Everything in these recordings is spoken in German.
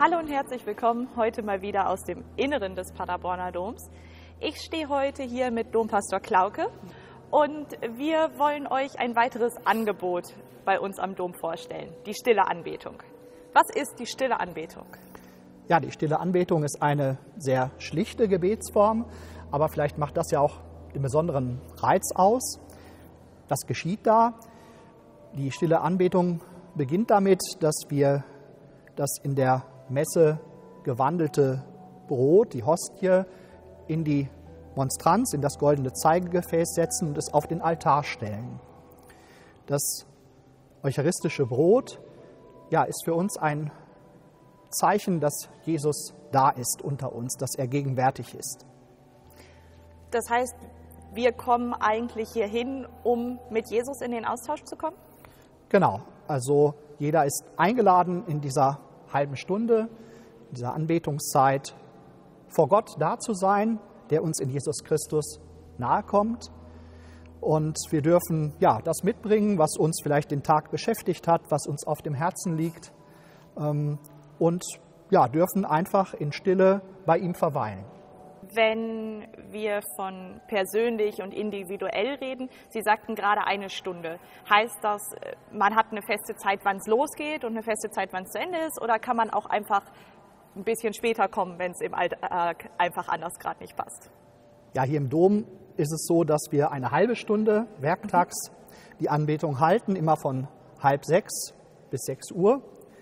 Hallo und herzlich willkommen heute mal wieder aus dem Inneren des Paderborner Doms. Ich stehe heute hier mit Dompastor Klauke und wir wollen euch ein weiteres Angebot bei uns am Dom vorstellen, die stille Anbetung. Was ist die stille Anbetung? Ja, die stille Anbetung ist eine sehr schlichte Gebetsform, aber vielleicht macht das ja auch den besonderen Reiz aus. Was geschieht da? Die stille Anbetung beginnt damit, dass wir das in der Messe gewandelte Brot, die Hostie, in die Monstranz, in das goldene Zeigegefäß setzen und es auf den Altar stellen. Das eucharistische Brot, ja, ist für uns ein Zeichen, dass Jesus da ist unter uns, dass er gegenwärtig ist. Das heißt, wir kommen eigentlich hierhin, um mit Jesus in den Austausch zu kommen? Genau, also jeder ist eingeladen, in dieser halben Stunde, in dieser Anbetungszeit vor Gott da zu sein, der uns in Jesus Christus nahe kommt. Und wir dürfen ja das mitbringen, was uns vielleicht den Tag beschäftigt hat, was uns auf dem Herzen liegt. Und ja, dürfen einfach in Stille bei ihm verweilen. Wenn wir von persönlich und individuell reden, Sie sagten gerade eine Stunde. Heißt das, man hat eine feste Zeit, wann es losgeht und eine feste Zeit, wann es zu Ende ist? Oder kann man auch einfach ein bisschen später kommen, wenn es im Alltag einfach anders gerade nicht passt? Ja, hier im Dom ist es so, dass wir eine halbe Stunde werktags die Anbetung halten, immer von 5:30 bis 6 Uhr.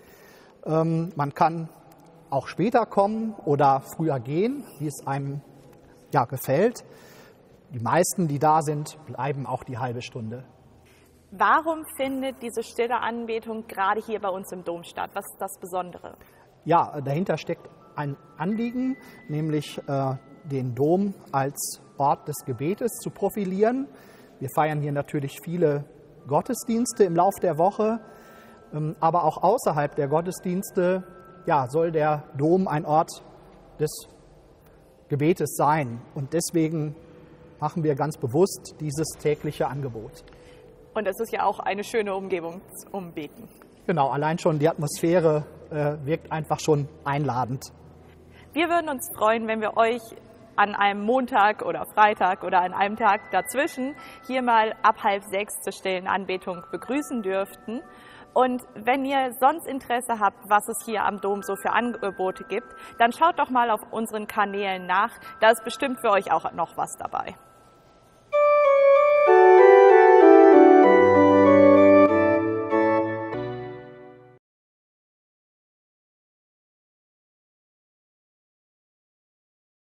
Man kann auch später kommen oder früher gehen, wie es einem ja gefällt. Die meisten, die da sind, bleiben auch die halbe Stunde. Warum findet diese stille Anbetung gerade hier bei uns im Dom statt? Was ist das Besondere? Ja, dahinter steckt ein Anliegen, nämlich den Dom als Ort des Gebetes zu profilieren. Wir feiern hier natürlich viele Gottesdienste im Lauf der Woche, aber auch außerhalb der Gottesdienste ja, soll der Dom ein Ort des Gebetes sein. Und deswegen machen wir ganz bewusst dieses tägliche Angebot. Und es ist ja auch eine schöne Umgebung zum Beten. Genau, allein schon die Atmosphäre wirkt einfach schon einladend. Wir würden uns freuen, wenn wir euch an einem Montag oder Freitag oder an einem Tag dazwischen hier mal ab 5:30 zur stillen Anbetung begrüßen dürften. Und wenn ihr sonst Interesse habt, was es hier am Dom so für Angebote gibt, dann schaut doch mal auf unseren Kanälen nach. Da ist bestimmt für euch auch noch was dabei.